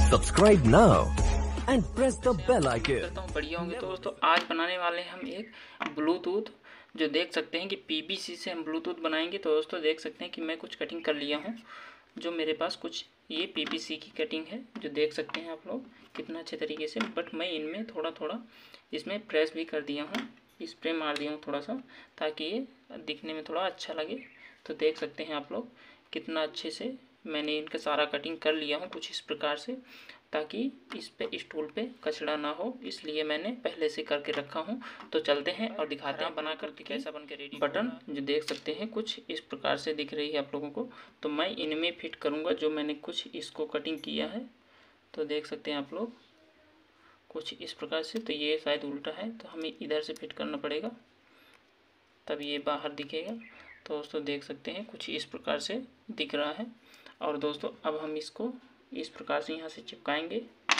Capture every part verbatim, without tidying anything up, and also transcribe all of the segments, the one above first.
Subscribe now and press the bell icon. करता हूँ बढ़िया होंगे। तो दोस्तों आज बनाने वाले हैं हम एक ब्लूटूथ, जो देख सकते हैं कि पीवीसी से हम ब्लूटूथ बनाएंगे। तो दोस्तों देख सकते हैं कि मैं कुछ कटिंग कर लिया हूँ, जो मेरे पास कुछ ये पीवीसी की कटिंग है, जो देख सकते हैं आप लोग कितना अच्छे तरीके से। बट मैं इनमें थोड़ा थोड़ा इसमें प्रेस भी कर दिया हूँ, स्प्रे मार दिया हूँ थोड़ा सा, ताकि ये दिखने में थोड़ा अच्छा लगे। तो देख सकते हैं आप लोग कितना अच्छे से मैंने इनका सारा कटिंग कर लिया हूँ कुछ इस प्रकार से, ताकि इस पे स्टूल पे कचड़ा ना हो, इसलिए मैंने पहले से करके रखा हूँ। तो चलते हैं और दिखाते हैं बना कर कैसा बन के रेडी। बटन जो देख सकते हैं कुछ इस प्रकार से दिख रही है आप लोगों को। तो मैं इनमें फिट करूँगा जो मैंने कुछ इसको कटिंग किया है। तो देख सकते हैं आप लोग कुछ इस प्रकार से। तो ये शायद उल्टा है, तो हमें इधर से फिट करना पड़ेगा, तब ये बाहर दिखेगा। तो दोस्तों देख सकते हैं कुछ इस प्रकार से दिख रहा है। और दोस्तों अब हम इसको इस प्रकार से यहाँ से चिपकाएंगे।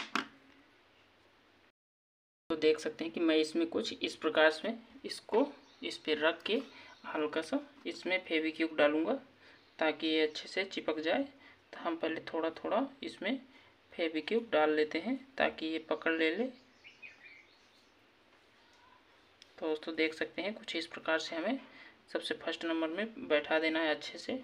तो देख सकते हैं कि मैं इसमें कुछ इस प्रकार से इसको इस पे रख के हल्का सा इसमें फेविक्विक डालूंगा, ताकि ये अच्छे से चिपक जाए। तो हम पहले थोड़ा थोड़ा इसमें फेविक्विक डाल लेते हैं, ताकि ये पकड़ ले ले। तो दोस्तों देख सकते हैं कुछ इस प्रकार से हमें सबसे फर्स्ट नंबर में बैठा देना है अच्छे से।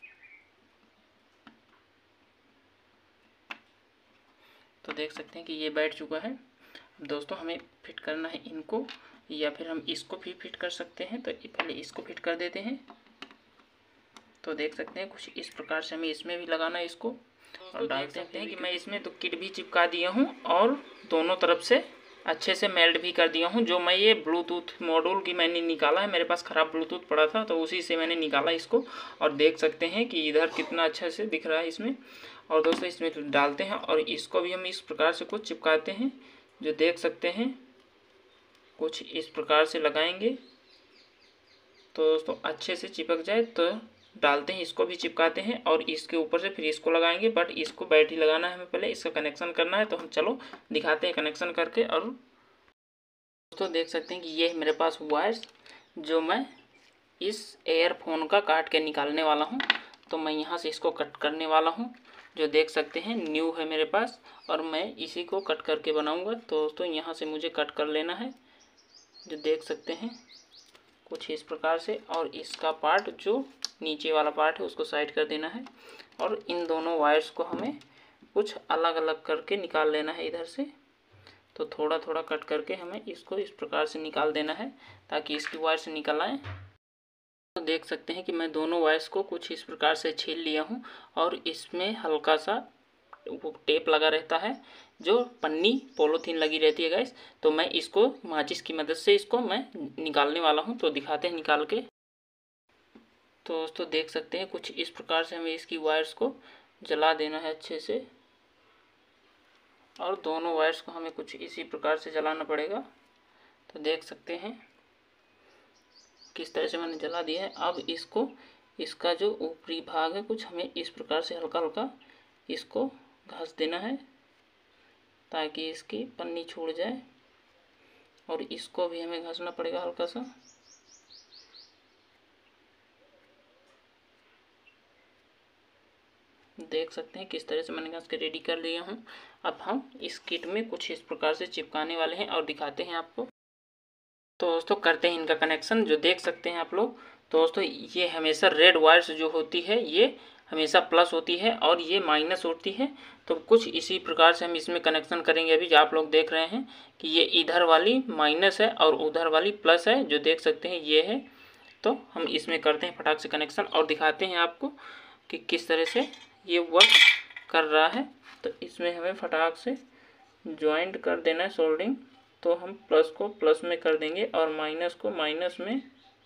तो देख सकते हैं कि ये बैठ चुका है। अब दोस्तों हमें फिट करना है इनको, या फिर हम इसको भी फिट कर सकते हैं। तो पहले इसको फिट कर देते हैं। तो देख सकते हैं कुछ इस प्रकार से हमें इसमें भी लगाना है इसको, और डाल सकते हैं कि मैं इसमें तो किट भी चिपका दिया हूँ और दोनों तरफ से अच्छे से मेल्ट भी कर दिया हूँ। जो मैं ये ब्लूटूथ मॉड्यूल की मैंने निकाला है, मेरे पास ख़राब ब्लूटूथ पड़ा था तो उसी से मैंने निकाला इसको। और देख सकते हैं कि इधर कितना अच्छा से दिख रहा है इसमें। और दोस्तों इसमें डालते हैं और इसको भी हम इस प्रकार से कुछ चिपकाते हैं, जो देख सकते हैं कुछ इस प्रकार से लगाएंगे। तो दोस्तों अच्छे से चिपक जाए तो डालते हैं, इसको भी चिपकाते हैं और इसके ऊपर से फिर इसको लगाएंगे। बट इसको बैटरी लगाना है, हमें पहले इसका कनेक्शन करना है। तो हम चलो दिखाते हैं कनेक्शन करके। और दोस्तों देख सकते हैं कि ये मेरे पास वायर्स, जो मैं इस एयरफोन का काट के निकालने वाला हूँ। तो मैं यहाँ से इसको कट करने वाला हूँ, जो देख सकते हैं न्यू है मेरे पास, और मैं इसी को कट करके बनाऊँगा। तो दोस्तों यहाँ से मुझे कट कर लेना है, जो देख सकते हैं कुछ इस प्रकार से। और इसका पार्ट जो नीचे वाला पार्ट है उसको साइड कर देना है। और इन दोनों वायर्स को हमें कुछ अलग अलग करके निकाल लेना है इधर से। तो थोड़ा थोड़ा कट करके हमें इसको इस प्रकार से निकाल देना है, ताकि इसकी वायर से निकल आए। तो देख सकते हैं कि मैं दोनों वायर्स को कुछ इस प्रकार से छील लिया हूँ, और इसमें हल्का सा वो टेप लगा रहता है, जो पन्नी पॉलीथीन लगी रहती है गाइस। तो मैं इसको माचिस की मदद से इसको मैं निकालने वाला हूँ। तो दिखाते हैं निकाल के। तो दोस्तों देख सकते हैं कुछ इस प्रकार से हमें इसकी वायर्स को जला देना है अच्छे से, और दोनों वायर्स को हमें कुछ इसी प्रकार से जलाना पड़ेगा। तो देख सकते हैं किस तरह से मैंने जला दिया है। अब इसको इसका जो ऊपरी भाग है कुछ हमें इस प्रकार से हल्का हल्का इसको घस देना है, ताकि इसकी पन्नी छूट जाए। और इसको भी हमें घसना पड़ेगा हल्का सा। देख सकते हैं किस तरह से मैंने घस के रेडी कर लिया हूँ। अब हम इस किट में कुछ इस प्रकार से चिपकाने वाले हैं और दिखाते हैं आपको। तो दोस्तों करते हैं इनका कनेक्शन, जो देख सकते हैं आप लोग। तो दोस्तों ये हमेशा रेड वायर्स जो होती है ये हमेशा प्लस होती है, और ये माइनस होती है। तो कुछ इसी प्रकार से हम इसमें कनेक्शन करेंगे। अभी जो आप लोग देख रहे हैं कि ये इधर वाली माइनस है और उधर वाली प्लस है, जो देख सकते हैं ये है। तो हम इसमें करते हैं फटाक से कनेक्शन और दिखाते हैं आपको कि किस तरह से ये वर्क कर रहा है। तो इसमें हमें फटाक से ज्वाइंट कर देना है सोल्डिंग। तो हम प्लस को प्लस में कर देंगे और माइनस को माइनस में,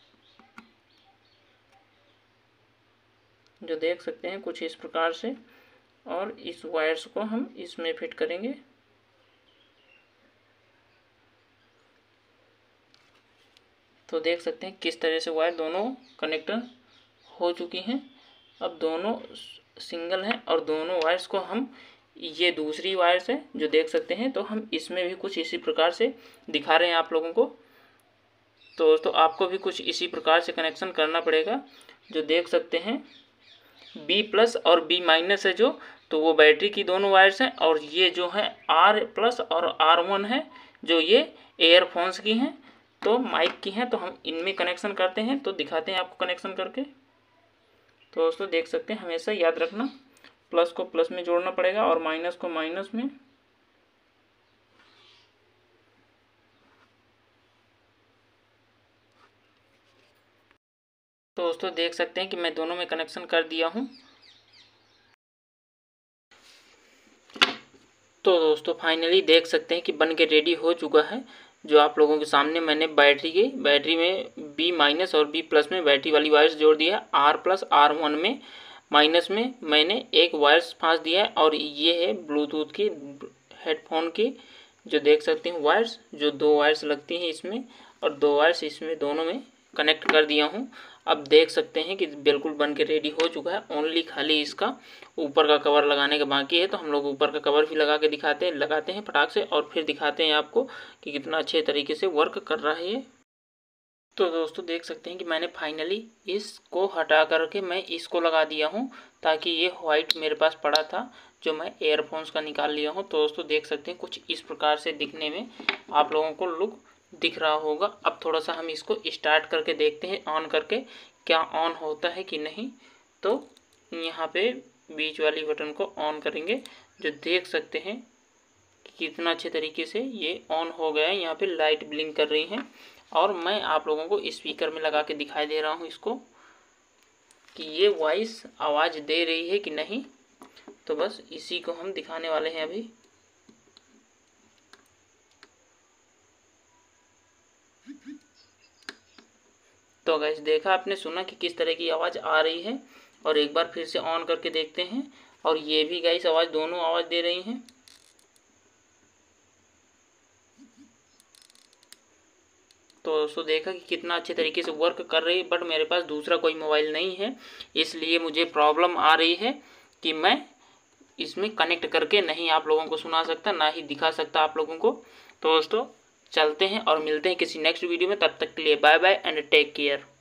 जो देख सकते हैं कुछ इस प्रकार से। और इस वायर्स को हम इसमें फिट करेंगे। तो देख सकते हैं किस तरह से वायर दोनों कनेक्टर हो चुकी हैं। अब दोनों सिंगल हैं, और दोनों वायर्स को हम, ये दूसरी वायर्स है जो देख सकते हैं, तो हम इसमें भी कुछ इसी प्रकार से दिखा रहे हैं आप लोगों को। तो दोस्तों आपको भी कुछ इसी प्रकार से कनेक्शन करना पड़ेगा, जो देख सकते हैं बी प्लस और बी माइनस है जो, तो वो बैटरी की दोनों वायर्स हैं, और ये जो है आर प्लस और आर वन है जो ये एयरफोन्स की हैं, तो माइक की हैं। तो हम इनमें कनेक्शन करते हैं, तो दिखाते हैं आपको कनेक्शन करके। तो दोस्तों देख सकते हैं, हमेशा याद रखना प्लस को प्लस में जोड़ना पड़ेगा और माइनस को माइनस में। तो दोस्तों देख सकते हैं कि मैं दोनों में कनेक्शन कर दिया हूँ। तो दोस्तों फाइनली देख सकते हैं कि बन के रेडी हो चुका है। जो आप लोगों के सामने मैंने बैटरी के बैटरी में बी माइनस और बी प्लस में बैटरी वाली वायर्स जोड़ दिया, आर प्लस आर वन में माइनस में मैंने एक वायर्स फांस दिया है, और ये है ब्लूटूथ की हेडफोन की, जो देख सकते हैं वायर्स, जो दो वायर्स लगती हैं इसमें और दो वायर्स इसमें, दोनों में कनेक्ट कर दिया हूँ। अब देख सकते हैं कि बिल्कुल बन के रेडी हो चुका है। ओनली खाली इसका ऊपर का कवर लगाने का बाकी है, तो हम लोग ऊपर का कवर भी लगा के दिखाते हैं लगाते हैं फटाक से, और फिर दिखाते हैं आपको कि कितना अच्छे तरीके से वर्क कर रहा है ये। तो दोस्तों देख सकते हैं कि मैंने फाइनली इसको हटा करके मैं इसको लगा दिया हूँ, ताकि ये वाइट मेरे पास पड़ा था जो मैं एयरफोन्स का निकाल लिया हूँ। तो दोस्तों देख सकते हैं कुछ इस प्रकार से दिखने में आप लोगों को लुक दिख रहा होगा। अब थोड़ा सा हम इसको स्टार्ट करके देखते हैं ऑन करके क्या ऑन होता है कि नहीं। तो यहाँ पे बीच वाली बटन को ऑन करेंगे, जो देख सकते हैं कि कितना अच्छे तरीके से ये ऑन हो गया है। यहाँ पे लाइट ब्लिंक कर रही है, और मैं आप लोगों को स्पीकर में लगा के दिखाई दे रहा हूँ इसको कि ये वॉइस आवाज़ दे रही है कि नहीं। तो बस इसी को हम दिखाने वाले हैं अभी। तो गाइस देखा आपने, सुना कि किस तरह की आवाज़ आ रही है, और एक बार फिर से ऑन करके देखते हैं, और ये भी गाइस आवाज़, दोनों आवाज़ दे रही हैं। तो दोस्तों देखा कि कितना अच्छे तरीके से वर्क कर रही है, बट मेरे पास दूसरा कोई मोबाइल नहीं है, इसलिए मुझे प्रॉब्लम आ रही है कि मैं इसमें कनेक्ट करके नहीं आप लोगों को सुना सकता, ना ही दिखा सकता आप लोगों को। तो दोस्तों चलते हैं और मिलते हैं किसी नेक्स्ट वीडियो में, तब तक के लिए bye bye and take care.